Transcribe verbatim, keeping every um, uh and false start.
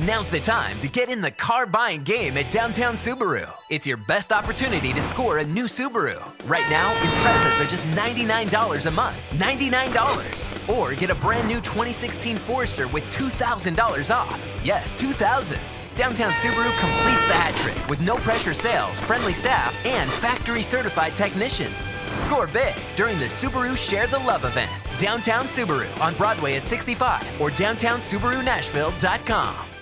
Now's the time to get in the car buying game at Downtown Subaru. It's your best opportunity to score a new Subaru. Right now, Imprezas are just ninety-nine dollars a month. ninety-nine dollars. Or get a brand new twenty sixteen Forester with two thousand dollars off. Yes, two thousand dollars. Downtown Subaru completes the hat trick with no-pressure sales, friendly staff, and factory-certified technicians. Score big during the Subaru Share the Love event. Downtown Subaru on Broadway at sixty-five or downtown subaru nashville dot com.